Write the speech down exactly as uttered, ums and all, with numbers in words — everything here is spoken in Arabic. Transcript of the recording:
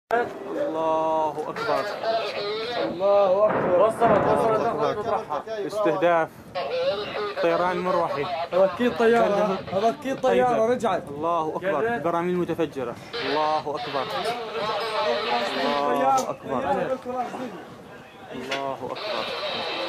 الله أكبر. الله أكبر. وصلت وصلت مطرحها. استهداف طيران مروحي. هذا أكيد طيارة. هذا أكيد طيارة رجعت. الله أكبر. براميل متفجرة. الله أكبر. الله أكبر. الله أكبر.